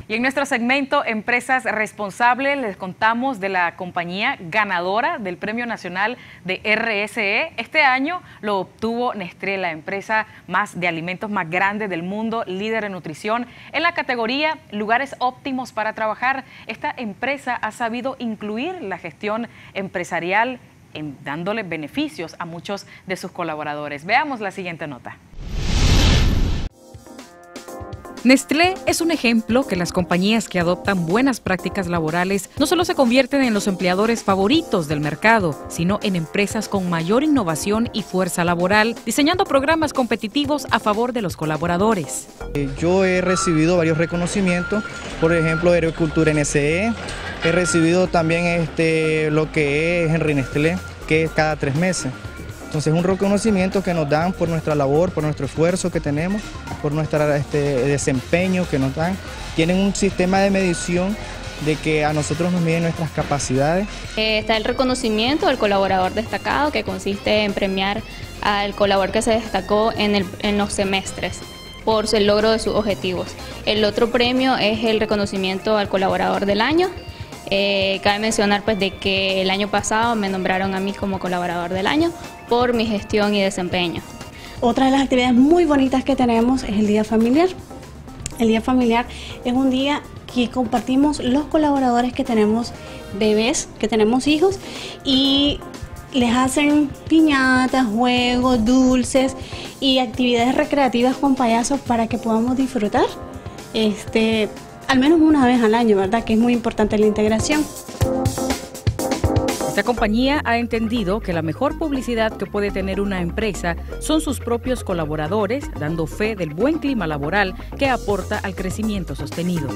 Y en nuestro segmento Empresas Responsables les contamos de la compañía ganadora del Premio Nacional de RSE. Este año lo obtuvo Nestlé, la empresa de alimentos más grande del mundo, líder en nutrición. En la categoría Lugares óptimos para trabajar, esta empresa ha sabido incluir la gestión empresarial dándole beneficios a muchos de sus colaboradores. Veamos la siguiente nota. Nestlé es un ejemplo que las compañías que adoptan buenas prácticas laborales no solo se convierten en los empleadores favoritos del mercado, sino en empresas con mayor innovación y fuerza laboral, diseñando programas competitivos a favor de los colaboradores. Yo he recibido varios reconocimientos, por ejemplo, Agricultura NSE, he recibido también lo que es Henry Nestlé, que es cada 3 meses. Entonces es un reconocimiento que nos dan por nuestra labor, por nuestro esfuerzo que tenemos, por nuestro desempeño que nos dan. Tienen un sistema de medición de que a nosotros nos miden nuestras capacidades. Está el reconocimiento del colaborador destacado, que consiste en premiar al colaborador que se destacó en los semestres por el logro de sus objetivos. El otro premio es el reconocimiento al colaborador del año. Cabe mencionar pues de que el año pasado me nombraron a mí como colaborador del año por mi gestión y desempeño. Otra de las actividades muy bonitas que tenemos es el Día Familiar. El Día Familiar es un día que compartimos los colaboradores que tenemos bebés, que tenemos hijos, y les hacen piñatas, juegos, dulces y actividades recreativas con payasos para que podamos disfrutar al menos una vez al año, ¿verdad? Que es muy importante la integración. Esta compañía ha entendido que la mejor publicidad que puede tener una empresa son sus propios colaboradores, dando fe del buen clima laboral que aporta al crecimiento sostenido.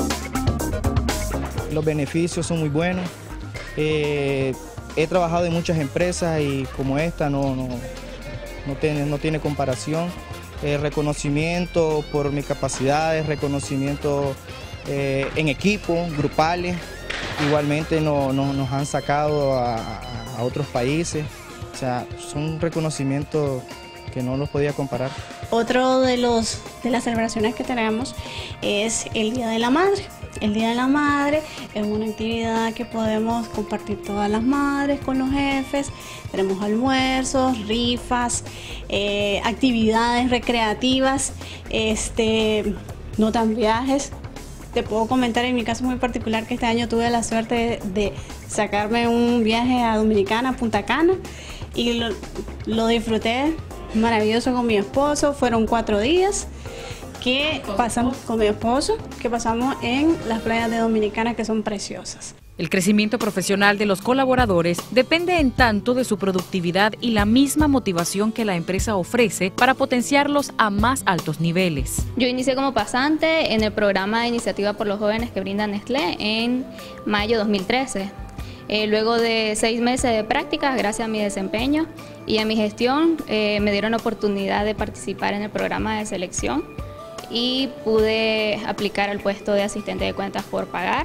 Los beneficios son muy buenos. He trabajado en muchas empresas y como esta no tiene comparación. Reconocimiento por mis capacidades, reconocimiento en equipo, grupales. Igualmente nos han sacado a otros países. O sea, son reconocimientos que no los podía comparar. Otro de las celebraciones que tenemos es el Día de la Madre. El Día de la Madre es una actividad que podemos compartir todas las madres con los jefes. Tenemos almuerzos, rifas, actividades recreativas, notan viajes. Te puedo comentar en mi caso muy particular que este año tuve la suerte de sacarme un viaje a Dominicana, a Punta Cana, y lo disfruté maravilloso con mi esposo. Fueron 4 días que pasamos con mi esposo, que pasamos en las playas de Dominicana, que son preciosas. El crecimiento profesional de los colaboradores depende en tanto de su productividad y la misma motivación que la empresa ofrece para potenciarlos a más altos niveles. Yo inicié como pasante en el programa de iniciativa por los jóvenes que brinda Nestlé en mayo de 2013. Luego de 6 meses de prácticas, gracias a mi desempeño y a mi gestión, me dieron la oportunidad de participar en el programa de selección y pude aplicar al puesto de asistente de cuentas por pagar.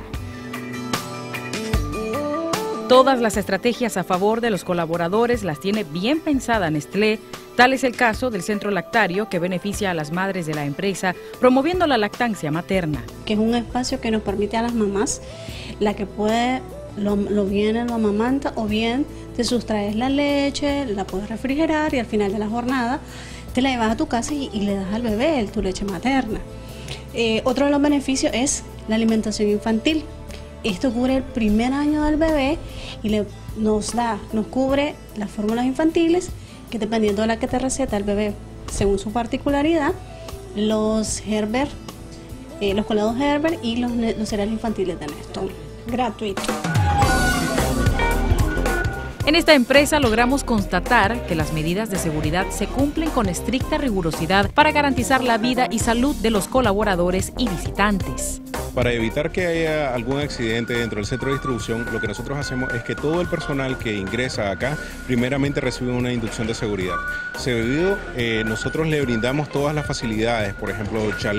Todas las estrategias a favor de los colaboradores las tiene bien pensada Nestlé. Tal es el caso del centro lactario, que beneficia a las madres de la empresa, promoviendo la lactancia materna. Que es un espacio que nos permite a las mamás, la que puede, lo bien lo amamanta, o bien te sustraes la leche, la puedes refrigerar y al final de la jornada te la llevas a tu casa y le das al bebé tu leche materna. Otro de los beneficios es la alimentación infantil. Esto cubre el primer año del bebé y nos cubre las fórmulas infantiles, que dependiendo de la que te receta el bebé, según su particularidad, los colados Herbert y los cereales infantiles de Nestlé, gratuito. En esta empresa logramos constatar que las medidas de seguridad se cumplen con estricta rigurosidad para garantizar la vida y salud de los colaboradores y visitantes. Para evitar que haya algún accidente dentro del centro de distribución, lo que nosotros hacemos es que todo el personal que ingresa acá primeramente recibe una inducción de seguridad. Seguido, nosotros le brindamos todas las facilidades, por ejemplo,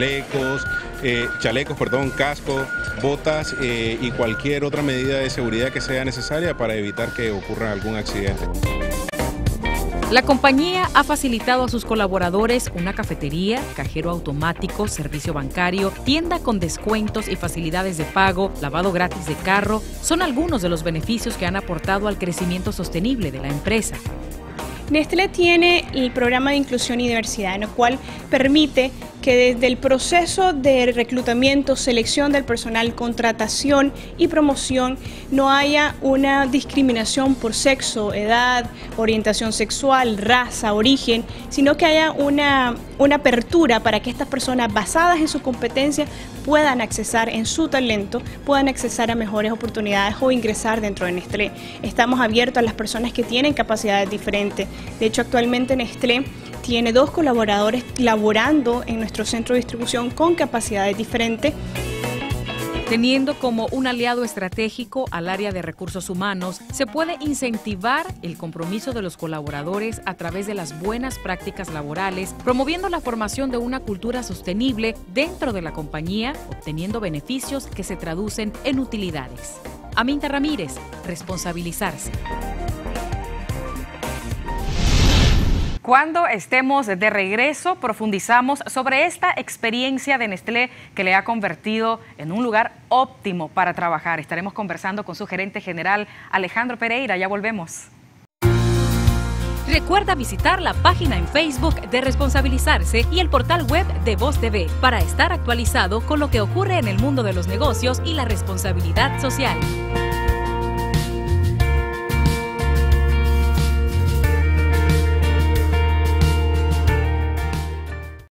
casco, botas y cualquier otra medida de seguridad que sea necesaria para evitar que ocurra algún accidente. La compañía ha facilitado a sus colaboradores una cafetería, cajero automático, servicio bancario, tienda con descuentos y facilidades de pago, lavado gratis de carro. Son algunos de los beneficios que han aportado al crecimiento sostenible de la empresa. Nestlé tiene el programa de inclusión y diversidad, en el cual permite que desde el proceso de reclutamiento, selección del personal, contratación y promoción no haya una discriminación por sexo, edad, orientación sexual, raza, origen, sino que haya una apertura para que estas personas, basadas en su competencia, puedan accesar en su talento, puedan accesar a mejores oportunidades o ingresar dentro de Nestlé. Estamos abiertos a las personas que tienen capacidades diferentes. De hecho, actualmente Nestlé tiene 2 colaboradores laborando en nuestro centro de distribución con capacidades diferentes. Teniendo como un aliado estratégico al área de recursos humanos, se puede incentivar el compromiso de los colaboradores a través de las buenas prácticas laborales, promoviendo la formación de una cultura sostenible dentro de la compañía, obteniendo beneficios que se traducen en utilidades. Aminta Ramírez, responsabilizarse. Cuando estemos de regreso, profundizamos sobre esta experiencia de Nestlé que le ha convertido en un lugar óptimo para trabajar. Estaremos conversando con su gerente general, Alejandro Pereira. Ya volvemos. Recuerda visitar la página en Facebook de Responsabilizarse y el portal web de Voz TV para estar actualizado con lo que ocurre en el mundo de los negocios y la responsabilidad social.